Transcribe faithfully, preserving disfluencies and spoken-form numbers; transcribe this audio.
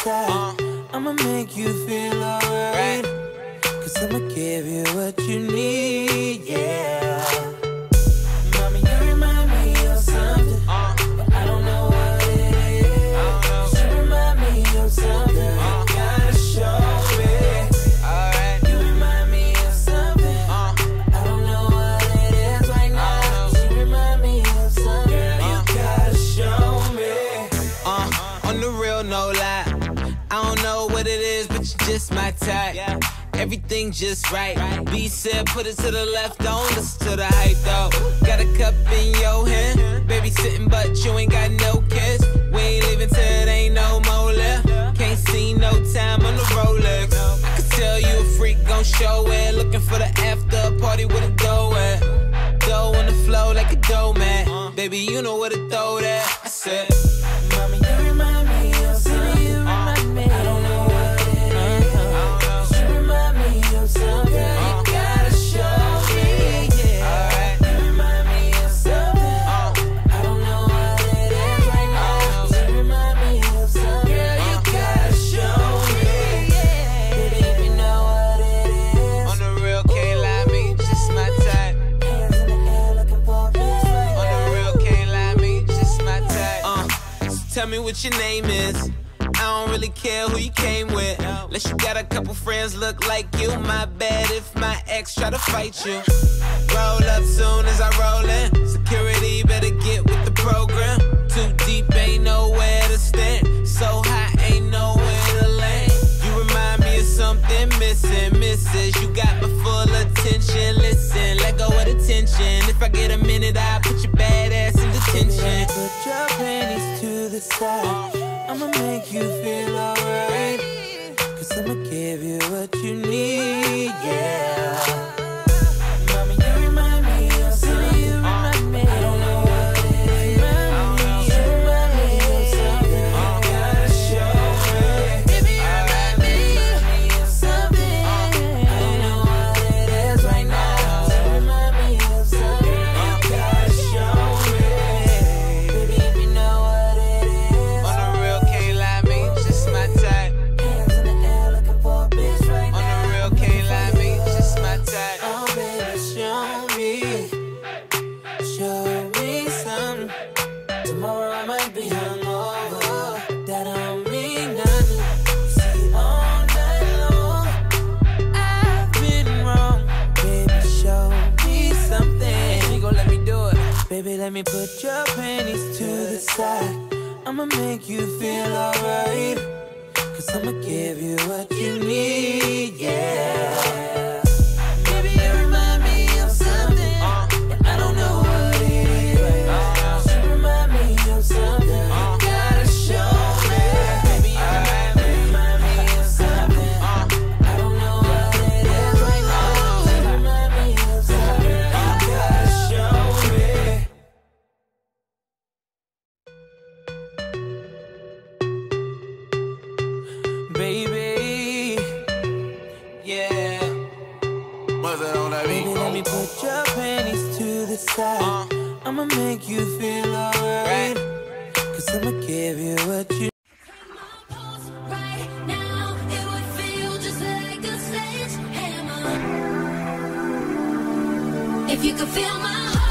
side. uh, I'ma make you feel alright, cause I'ma give you what you need, yeah. Mommy, you remind me of something, uh, but I don't know what it is. Cause you remind me of something, uh, you gotta show me. Alright. You remind me of something, uh, I don't know what it is right now. Cause you remind me of something, girl, you gotta show me. Uh, on the real, no lie, I don't know what it is, but you're just my type. Yeah. Everything just right. B said put it to the left, don't listen to the hype though. Got a cup in your hand, baby sitting but you ain't got no kiss. We ain't leaving till it ain't no more left. Can't see no time on the Rolex. I could tell you a freak gon' show it. Looking for the after party with a dough at. Dough on the flow like a dough man. Baby, you know where to throw that. I said, mommy, you remind me of something. You remind me. I don't know what it is. Cause you remind me of something. You gotta show me. Yeah. Alright. You remind me of something. I don't know what it is right now. Cause you remind me of something. Girl, you gotta show me. Yeah. Baby, if you know what it is. On the real, can't lie, me just my type. Hands in the air looking for a bitch right now. On the real, can't lie, me just my type. Uh, so tell me what your name is. I don't really care who you came with, unless you got a couple friends look like you. My bad if my ex try to fight you. Roll up soon as I roll in. Security better get with the program. Too deep, ain't nowhere to stand. So high, ain't nowhere to land. You remind me of something missing, missus. You got my full attention. Listen, let go of the tension. If I get a minute, I'll put your bad ass in detention. Put your panties to the side. I'ma make you feel alright, cause I'ma give you what you need, yeah. Mommy, you remind me of something. You remind me. I don't know what it is. You remind me of something. You gotta show me. Baby, you remind me of something. I don't know what it is right now. You remind me of something. You gotta show me. Baby, if you know what it is. On the real, can't lie, me just my type. Hands in the air looking for a bitch right now. On the real, can't lie, me just my type. Oh baby, show me, show me something. Tomorrow I might be hungover, that don't mean nothing. See, all night long I've been wrong. Baby, show me something. You gon' let me do it? Baby, let me put your panties to the side. I'ma make you feel alright, cause I'ma give you what you need, yeah. Baby, you remind me of something, and I don't know what it is. Cause you remind me of something, you gotta show me. Baby, you remind me, remind me of something, I don't know what it is right now. You remind me of something, you gotta show me. Baby, yeah. What's that on that beat? Baby, let me put your panties to the side. uh, I'ma make you feel alright, cause I'ma give you what you. Right now, it would feel just like a sledgehammer. If you could feel my heart.